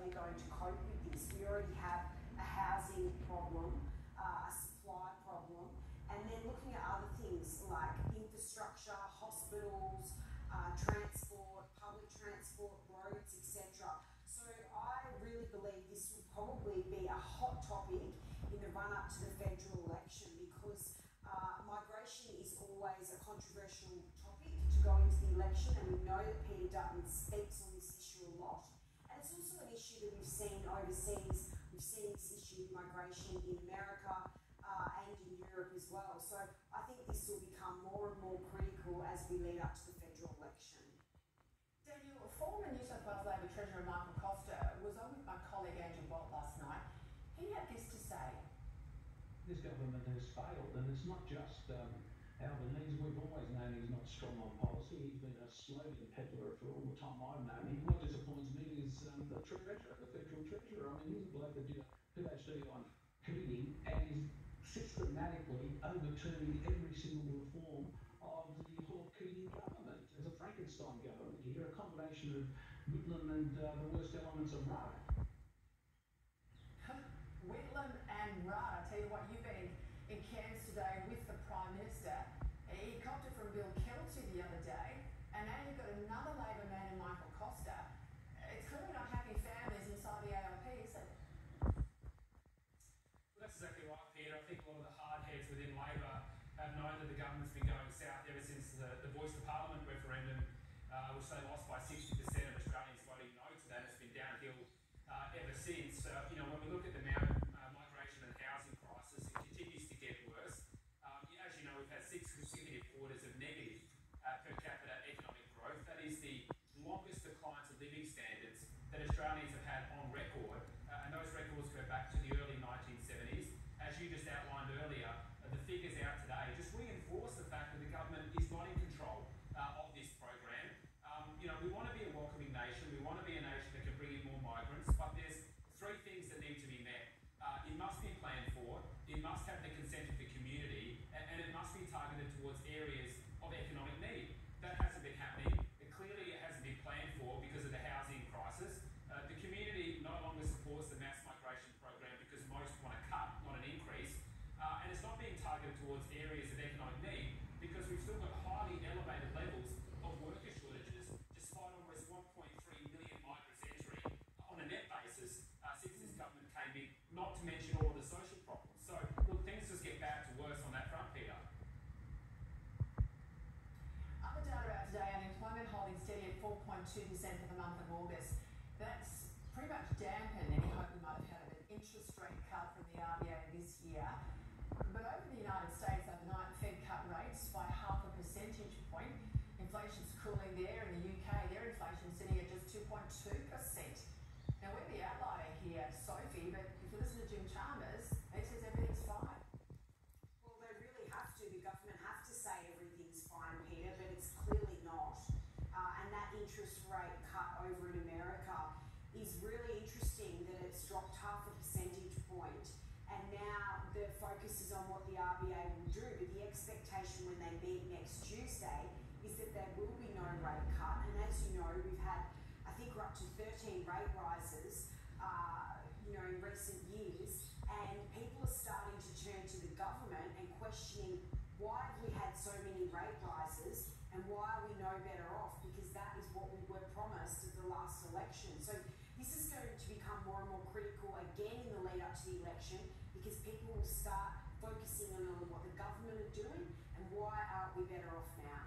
Australia going to cope with this? We already have a housing problem, a supply problem, and then looking at other things like infrastructure, hospitals, transport, public transport, roads, etc. So I really believe this will probably be a hot topic in the run-up to the federal election, because migration is always a controversial topic to go into the election, and we know that Peter Dutton speaks on this issue a lot. And it's also an issue that we've seen overseas. We've seen this issue of migration in America and in Europe as well. So I think this will become more and more critical as we lead up to the federal election. Daniel, former New South Wales Labor Treasurer Michael Costa was on with my colleague Andrew Bolt last night. He had this to say. This government has failed, and it's not just Albanese. We've always known he's not strong on policy. He's been a slogan peddler for all the time I've known him. What disappoints me is the treasurer, the federal treasurer. I mean, he's a bloke that did a PhD on committing and is systematically overturning every single reform of the Hawke Keating government. There's a Frankenstein government here, a combination of Whitlam and the worst elements of Rudd. Whitlam and Rudd. I tell you what, you've been in Cairns today with the Prime Minister. He copped it from Bill Kelty the other day, and now you've got another Labor man in Michael Costa. It's clearly not happy families inside the ALP, is it? Well, that's exactly right, Peter. I think a lot of the hard heads within Labor have known that the government's been going south ever since the Voice to Parliament referendum, which they lost by 60% of Australians voting no to that. It's been downhill ever since. When we look at the migration and housing crisis, it continues to get worse. As you know, we've had 6 consecutive quarters of negative per capita economic growth. That is the longest declines of living standards that Australians have had on record, and those records go back to the early 1970s. As you just outlined earlier, the figures out today just reinforce the fact that the government is not in control of this program. We want to be a welcoming nation. We want to be a nation that can bring in more migrants, but there's 3 things that need to be met. It must be planned for, it must have the consent of the community, and it must be targeted towards areas of economic need. That hasn't been happening. Clearly it hasn't been planned for because of the housing crisis. The community no longer supports the mass migration program because most want a cut, not an increase. And it's not being targeted towards areas of economic need because we've still got highly elevated levels of worker shortages, despite almost 1.3 million migrants entering on a net basis since this government came in, not to mention all of the social problems. So, look, things just get bad to worse on that front, Peter. Other data out today, unemployment holding steady at 4.2% for the month of August. That's pretty much dampened any hope we might have had of an interest rate cut from the RBA this year. But over the United States overnight, the Fed cut rates by 0.5 percentage point. Inflation's cooling there. In the UK, their inflation's sitting at just 2.2%. Now, we're the outlier here, Sophie, but if you listen to Jim Chalmers, he says everything's fine. Well, they really have to. The government have to say everything's fine, Peter, but it's clearly not. And that interest rate cut over in America is really interesting, that it's dropped 0.5 percentage point. And now the focus is on what the RBA will do, but the expectation when they meet next Tuesday is that there will be no rate cut. And as you know, we've had, I think we're up to 13 rate rises, in recent years, and people are starting to turn to the government and questioning why have we had so many rate rises and why are we no better off, because that is what we were promised at the last election. So this is going to become more and more critical again in the lead up to the election, because people will start focusing on what the government are doing and why aren't we better off now.